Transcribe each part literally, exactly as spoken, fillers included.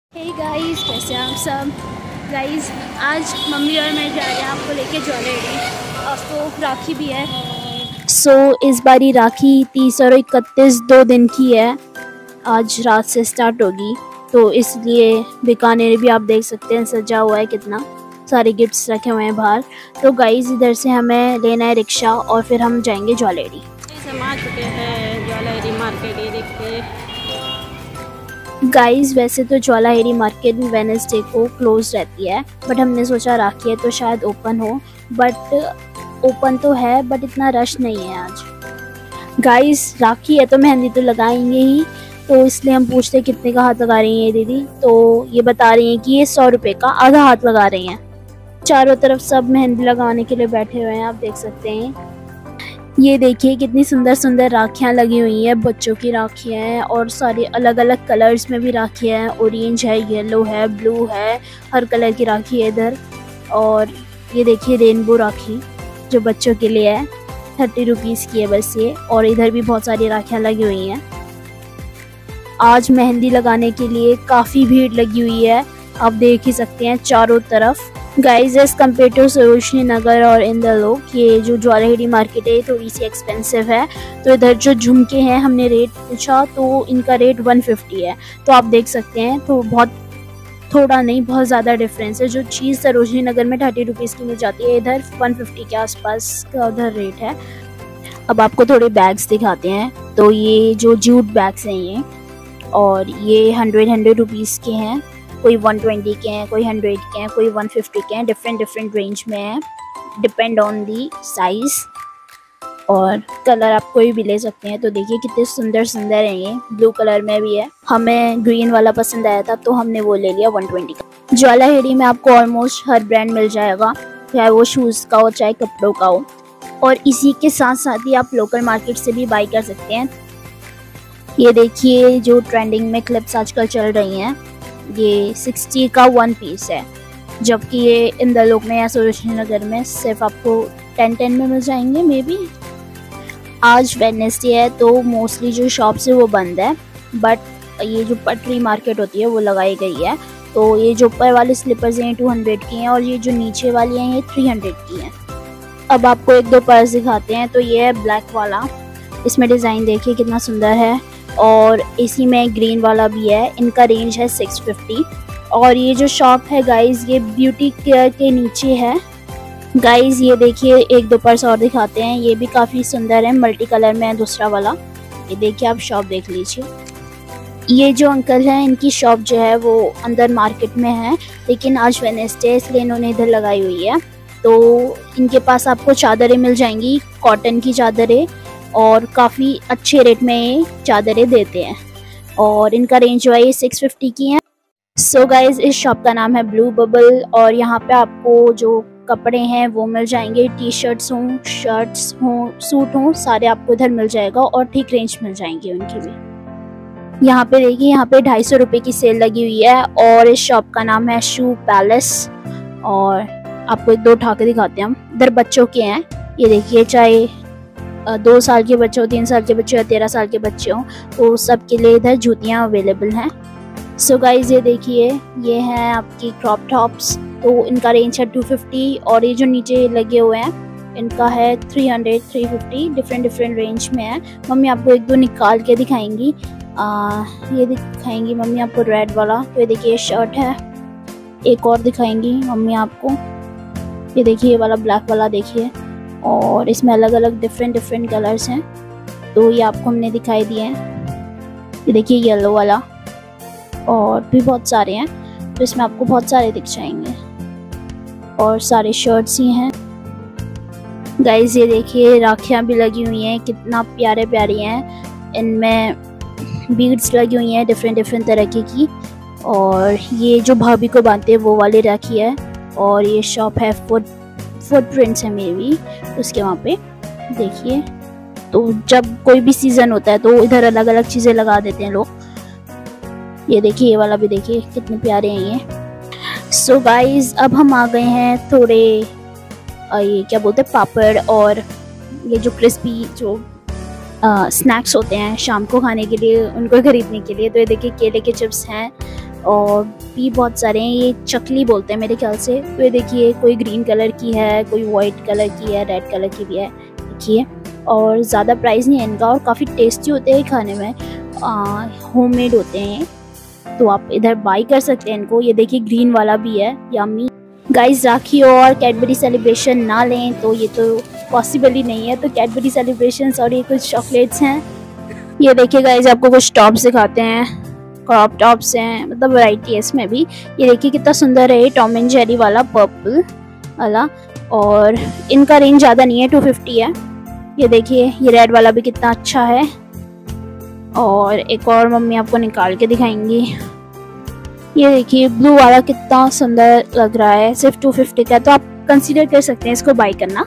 Hey guys, कैसे हैं आप सब। गाइस आज मम्मी और मैं जा रहे हैं आपको लेके ज्वेलरी, और तो राखी भी है। सो so, इस बारी राखी तीस और इकतीस दो दिन की है। आज रात से स्टार्ट होगी, तो इसलिए बीकानेर भी आप देख सकते हैं सजा हुआ है, कितना सारे गिफ्ट्स रखे हुए हैं बाहर। तो गाइस इधर से हमें लेना है रिक्शा और फिर हम जाएंगे ज्वेलरी। हम आ चुके हैं ज्वेलरी मार्केट। ये देखिए गाइस वैसे तो ज्वेलरी मार्केट भी वेडनेसडे को क्लोज रहती है, बट हमने सोचा राखी है तो शायद ओपन हो। बट ओपन तो है, बट इतना रश नहीं है आज। गाइस राखी है तो मेहंदी तो लगाएंगे ही, तो इसलिए हम पूछते हैं कितने का हाथ लगा रही हैं दीदी। तो ये बता रही हैं कि ये सौ रुपये का आधा हाथ लगा रही हैं। चारों तरफ सब मेहंदी लगाने के लिए बैठे हुए हैं, आप देख सकते हैं। ये देखिए कितनी सुंदर सुंदर राखियाँ लगी हुई हैं, बच्चों की राखियाँ हैं और सारी अलग अलग कलर्स में भी राखियाँ हैं। ऑरेंज है, येलो है, ब्लू है, हर कलर की राखी है इधर। और ये देखिए रेनबो राखी जो बच्चों के लिए है, थर्टी रुपीज़ की है बस ये। और इधर भी बहुत सारी राखियाँ लगी हुई हैं। आज मेहंदी लगाने के लिए काफ़ी भीड़ लगी हुई है, आप देख ही सकते हैं चारों तरफ। Guys as compare to Sarojini Nagar और इंदलोक, ये जो ज्वेलरी मार्केट है थोड़ी सी एक्सपेंसिव है। तो इधर जो झुमके हैं हमने रेट पूछा तो इनका रेट वन फिफ्टी है। तो आप देख सकते हैं, तो बहुत थोड़ा नहीं, बहुत ज़्यादा डिफरेंस है। जो चीज़ सरोजनी नगर में थर्टी रुपीज़ की मिल जाती है, इधर वन फिफ्टी के आसपास का उधर रेट है। अब आपको थोड़े बैग्स दिखाते हैं। तो ये जो जूट बैग्स हैं ये, और ये हंड्रेड हंड्रेड रुपीज़ के हैं। कोई वन ट्वेंटी के हैं, कोई हंड्रेड के हैं, कोई वन फिफ्टी के हैं। डिफरेंट डिफरेंट रेंज में है, डिपेंड ऑन दी साइज़ और कलर आप कोई भी ले सकते हैं। तो देखिए कितने सुंदर सुंदर हैं ये, ब्लू कलर में भी है। हमें ग्रीन वाला पसंद आया था तो हमने वो ले लिया वन ट्वेंटी का। ज्वेलरी में आपको ऑलमोस्ट हर ब्रांड मिल जाएगा, चाहे वो शूज़ का हो चाहे कपड़ों का हो। और इसी के साथ साथ ही आप लोकल मार्केट से भी बाई कर सकते हैं। ये देखिए जो ट्रेंडिंग में क्लिप्स आजकल चल रही हैं, ये सिक्सटी का वन पीस है, जबकि ये इंदलोक में या सरोजनी नगर में सिर्फ आपको टेन टेन में मिल जाएंगे मे बी। आज वेडनेसडे है तो मोस्टली जो शॉप्स है वो बंद है, बट ये जो पटरी मार्केट होती है वो लगाई गई है। तो ये जो ऊपर वाले स्लीपर्स हैं टू हंड्रेड की हैं, और ये जो नीचे वाली हैं ये थ्री हंड्रेड की हैं। अब आपको एक दो पर्स दिखाते हैं। तो ये है ब्लैक वाला, इसमें डिज़ाइन देखिए कितना सुंदर है, और इसी में ग्रीन वाला भी है। इनका रेंज है सिक्स फिफ्टी। और ये जो शॉप है गाइस ये ब्यूटी केयर के नीचे है। गाइस ये देखिए एक दो पर्स और दिखाते हैं, ये भी काफ़ी सुंदर है, मल्टी कलर में है दूसरा वाला। ये देखिए आप शॉप देख लीजिए। ये जो अंकल हैं इनकी शॉप जो है वो अंदर मार्केट में है, लेकिन आज वेडनेसडे इसलिए इन्होंने इधर लगाई हुई है। तो इनके पास आपको चादरें मिल जाएंगी, कॉटन की चादरें, और काफ़ी अच्छे रेट में चादरें देते हैं। और इनका रेंज जो है ये सिक्स फिफ्टी की है। सो गाइज इस शॉप का नाम है ब्लू बबल, और यहाँ पे आपको जो कपड़े हैं वो मिल जाएंगे, टी शर्ट्स हों, शर्ट्स हों, सूट हों, सारे आपको इधर मिल जाएगा और ठीक रेंज मिल जाएंगे उनकी भी। यहाँ पे देखिए, यहाँ पे ढाई सौ रुपये की सेल लगी हुई है, और इस शॉप का नाम है शू पैलेस। और आपको एक दो उठा के दिखाते हैं हम। इधर बच्चों के हैं, ये देखिए, चाहे दो साल के बच्चे हो, तीन साल के बच्चे हो, तेरह साल के बच्चे हो, तो सब के लिए इधर जूतियाँ अवेलेबल हैं। सो गाइज ये देखिए, ये हैं आपकी क्रॉप टॉप्स। तो इनका रेंज है टू फिफ्टी, और ये जो नीचे लगे हुए हैं इनका है three hundred, three fifty. Different different range में है। मम्मी आपको एक दो निकाल के दिखाएंगी। आ, ये दिखाएंगी मम्मी आपको रेड वाला। तो ये देखिए शर्ट है। एक और दिखाएंगी मम्मी आपको, ये देखिए ये वाला ब्लैक वाला देखिए, और इसमें अलग अलग डिफरेंट डिफरेंट कलर्स हैं। तो ये आपको हमने दिखाई दिए हैं। ये देखिए येलो वाला, और भी बहुत सारे हैं, तो इसमें आपको बहुत सारे दिख जाएंगे, और सारे शर्ट्स ही हैं। गाइस ये देखिए राखियाँ भी लगी हुई हैं, कितना प्यारे प्यारी हैं। इनमें बीड्स लगी हुई हैं डिफरेंट डिफरेंट तरीके की। और ये जो भाभी को बांधते हैं वो वाली राखी है। और ये शॉप है फुट फुटप्रिंट्स है मे बी, उसके वहाँ पे देखिए। तो जब कोई भी सीज़न होता है तो इधर अलग अलग चीज़ें लगा देते हैं लोग। ये देखिए ये वाला भी देखिए कितने प्यारे हैं ये। सो गाइस अब हम आ गए हैं थोड़े ये क्या बोलते हैं पापड़, और ये जो क्रिस्पी जो स्नैक्स होते हैं शाम को खाने के लिए, उनको खरीदने के लिए। तो ये देखिए केले के चिप्स हैं, और भी बहुत सारे हैं, ये चकली बोलते हैं मेरे ख्याल से। तो ये देखिए कोई ग्रीन कलर की है, कोई वाइट कलर की है, रेड कलर की भी है, देखिए। और ज़्यादा प्राइस नहीं है इनका और काफ़ी टेस्टी होते हैं खाने में, होममेड होते हैं, तो आप इधर बाई कर सकते हैं इनको। ये देखिए ग्रीन वाला भी है, यम्मी। गाइस राखी और कैडबरी सेलिब्रेशन ना लें तो ये तो पॉसिबल ही नहीं है, तो कैडबरी सेलिब्रेशंस और ये कुछ चॉकलेट्स हैं। ये देखिए गाइस आपको कुछ टॉप्स दिखाते हैं, क्रॉप टॉप्स हैं, मतलब वैरायटी है इसमें भी। ये देखिए कितना सुंदर है, टॉम एंड जेरी वाला पर्पल वाला, और इनका रेंज ज़्यादा नहीं है, टू फिफ्टी है। ये देखिए ये रेड वाला भी कितना अच्छा है, और एक और मम्मी आपको निकाल के दिखाएंगी। ये देखिए ब्लू वाला कितना सुंदर लग रहा है, सिर्फ टू फिफ्टी का, तो आप कंसीडर कर सकते हैं इसको बाई करना।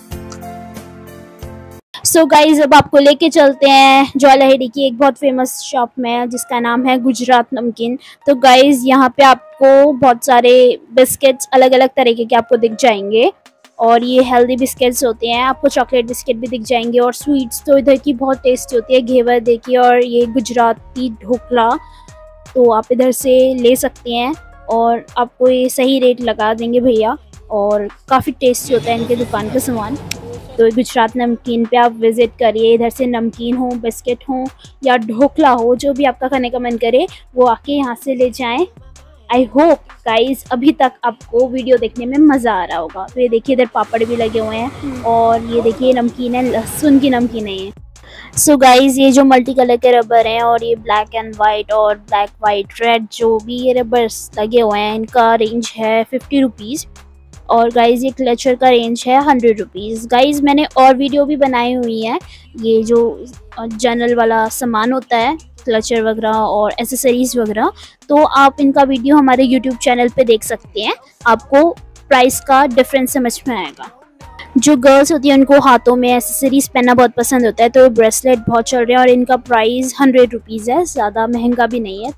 सो so गाइज अब आपको लेके चलते हैं ज्वालाहेड़ी की एक बहुत फेमस शॉप में जिसका नाम है गुजरात नमकीन। तो गाइज यहाँ पे आपको बहुत सारे बिस्किट्स अलग अलग तरीके के आपको दिख जाएंगे, और ये हेल्दी बिस्किट्स होते हैं। आपको चॉकलेट बिस्किट भी दिख जाएंगे, और स्वीट्स तो इधर की बहुत टेस्टी होती है, घेवर देखिए, और ये गुजराती ढोकला, तो आप इधर से ले सकते हैं और आपको ये सही रेट लगा देंगे भैया, और काफ़ी टेस्टी होता है इनके दुकान का सामान। तो गुजरात नमकीन पे आप विज़िट करिए, इधर से नमकीन हो, बिस्किट हो या ढोकला हो, जो भी आपका खाने का मन करे वो आके यहाँ से ले जाएं। आई होप गाइज अभी तक आपको वीडियो देखने में मज़ा आ रहा होगा। तो ये देखिए इधर पापड़ भी लगे हुए हैं, और ये देखिए नमकीन है, लहसुन की नमकीन है ये। सो so गाइज ये जो मल्टी कलर के रबर हैं, और ये ब्लैक एंड वाइट और ब्लैक वाइट रेड जो भी ये रबर्स लगे हुए हैं, इनका रेंज है फिफ्टी रुपीज़। और गाइज़ ये क्लचर का रेंज है हंड्रेड रुपीज़। गाइज़ मैंने और वीडियो भी बनाई हुई है, ये जो जनरल वाला सामान होता है, क्लचर वगैरह और एसेसरीज़ वगैरह, तो आप इनका वीडियो हमारे यूट्यूब चैनल पे देख सकते हैं, आपको प्राइस का डिफरेंस समझ में आएगा। जो गर्ल्स होती हैं उनको हाथों में एसेसरीज़ पहनना बहुत पसंद होता है, तो ब्रेसलेट बहुत चल रहे हैं और इनका प्राइस हंड्रेड रुपीज़ है, ज़्यादा महंगा भी नहीं है।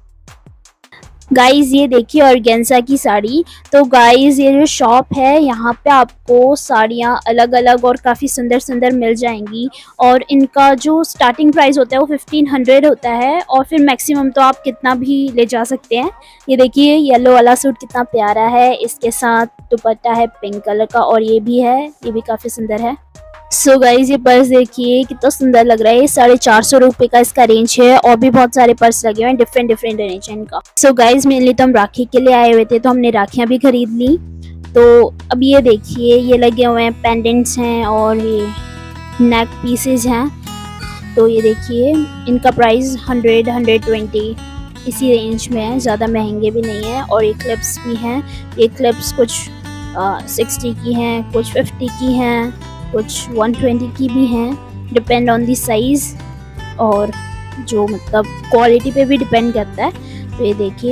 गाइज़ ये देखिए ऑर्गेन्जा की साड़ी। तो गाइज़ ये जो शॉप है यहाँ पे आपको साड़ियाँ अलग अलग और काफ़ी सुंदर सुंदर मिल जाएंगी, और इनका जो स्टार्टिंग प्राइस होता है वो फिफ्टीन हंड्रेड होता है, और फिर मैक्सिमम तो आप कितना भी ले जा सकते हैं। ये देखिए येलो वाला सूट कितना प्यारा है, इसके साथ दुपट्टा है पिंक कलर का, और ये भी है, ये भी काफ़ी सुंदर है। सो so गाइज ये पर्स देखिए कितना सुंदर लग रहा है, साढ़े चार सौ रुपये का इसका रेंज है, और भी बहुत सारे पर्स लगे हुए हैं, डिफरेंट डिफरेंट रेंज है इनका। सो गाइज मेनली तो हम राखी के लिए आए हुए थे, तो हमने राखियाँ भी खरीद ली। तो अब ये देखिए ये लगे हुए हैं, पेंडेंट्स हैं और ये नेक पीसेज हैं। तो ये देखिए इनका प्राइस हंड्रेड हंड्रेड ट्वेंटी इसी रेंज में है, ज़्यादा महंगे भी नहीं है। और ये क्लिप्स भी हैं, ये क्लिप्स कुछ सिक्सटी की हैं, कुछ फिफ्टी की हैं, कुछ वन ट्वेंटी की भी हैं, डिपेंड ऑन दी साइज़ और जो मतलब क्वालिटी पे भी डिपेंड करता है। तो ये देखिए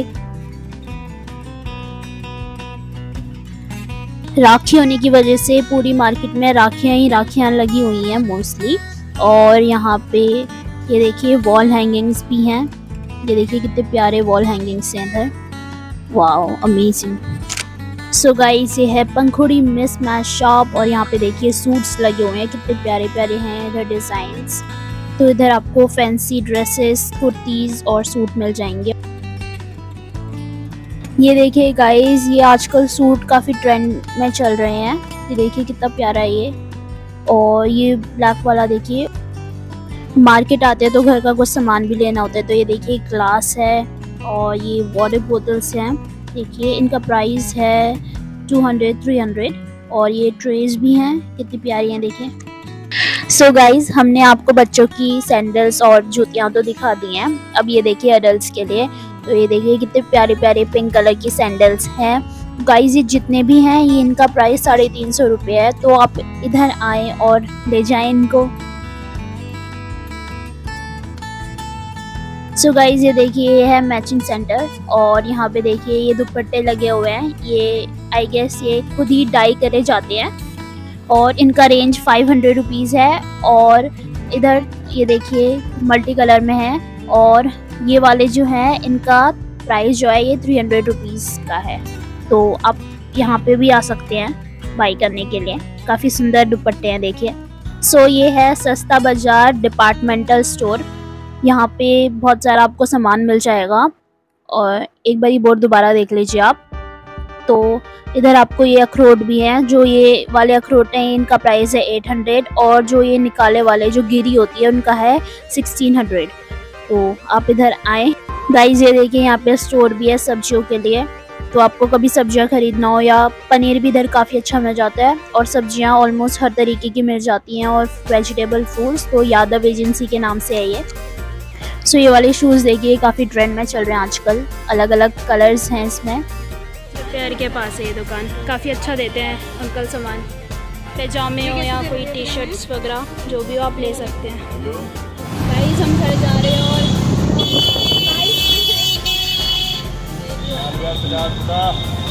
राखी होने की वजह से पूरी मार्केट में राखियाँ ही राखियाँ लगी हुई हैं मोस्टली। और यहाँ पे ये देखिए वॉल हैंगिंग्स भी हैं, ये देखिए कितने प्यारे वॉल हैंगिंग्स हैं इधर, वाओ अमेजिंग। सो गाइस ये है पंखुड़ी मिस मैच शॉप, और यहाँ पे देखिए सूट्स लगे हुए हैं, कितने प्यारे प्यारे हैं इधर डिज़ाइंस। तो इधर आपको फैंसी ड्रेसेस, कुर्तीज़ और सूट मिल जाएंगे। ये देखिए गाइस ये आजकल सूट काफ़ी ट्रेंड में चल रहे हैं, ये देखिए कितना प्यारा है ये। और ये ब्लैक वाला देखिए, मार्केट आते हैं तो घर का कुछ सामान भी लेना होता है। तो ये देखिए ग्लास है और ये वाटर बोतल्स हैं, देखिए इनका प्राइस है टू हंड्रेड थ्री हंड्रेड, और ये ट्रेज भी हैं, कितनी प्यारी हैं देखिए। सो so गाइज हमने आपको बच्चों की सैंडल्स और जूतियाँ तो दिखा दी हैं, अब ये देखिए अडल्ट्स के लिए। तो ये देखिए कितने प्यारे प्यारे पिंक कलर की सैंडल्स हैं। गाइज ये जितने भी हैं ये इनका प्राइस साढ़े तीन सौ रुपये है, तो आप इधर आएँ और ले जाएं इनको। सो so गाइज ये देखिए ये है मैचिंग सेंटर, और यहाँ पे देखिए ये दुपट्टे लगे हुए हैं, ये आई गेस ये खुद ही डाई करे जाते हैं, और इनका रेंज फाइव हंड्रेड रुपीज़ है। और इधर ये देखिए मल्टी कलर में है, और ये वाले जो हैं इनका प्राइस जो है ये थ्री हंड्रेड रुपीज़ का है। तो आप यहाँ पे भी आ सकते हैं बाई करने के लिए, काफ़ी सुंदर दुपट्टे हैं देखिए। सो so ये है सस्ता बाज़ार डिपार्टमेंटल स्टोर, यहाँ पे बहुत सारा आपको सामान मिल जाएगा, और एक बारी बोर्ड दोबारा देख लीजिए आप। तो इधर आपको ये अखरोट भी हैं, जो ये वाले अखरोट हैं इनका प्राइस है एट हंड्रेड, और जो ये निकाले वाले जो गिरी होती है उनका है सिक्सटीन हंड्रेड। तो आप इधर आए गाइस। ये देखिए यहाँ पे स्टोर भी है सब्जियों के लिए, तो आपको कभी सब्जियां खरीदना हो, या पनीर भी इधर काफ़ी अच्छा मिल जाता है, और सब्जियां ऑलमोस्ट हर तरीके की मिल जाती हैं, और वेजिटेबल फ्रूट्स तो यादव एजेंसी के नाम से है ये। सो ये वाले शूज़ देखिए काफ़ी ट्रेंड में चल रहे हैं आजकल, अलग अलग कलर्स हैं इसमें। पैर के पास है ये दुकान, काफ़ी अच्छा देते हैं अंकल सामान, पैजामे हो या कोई टी शर्ट्स वगैरह जो भी हो आप ले सकते हैं। गाइस हम घर जा रहे हैं और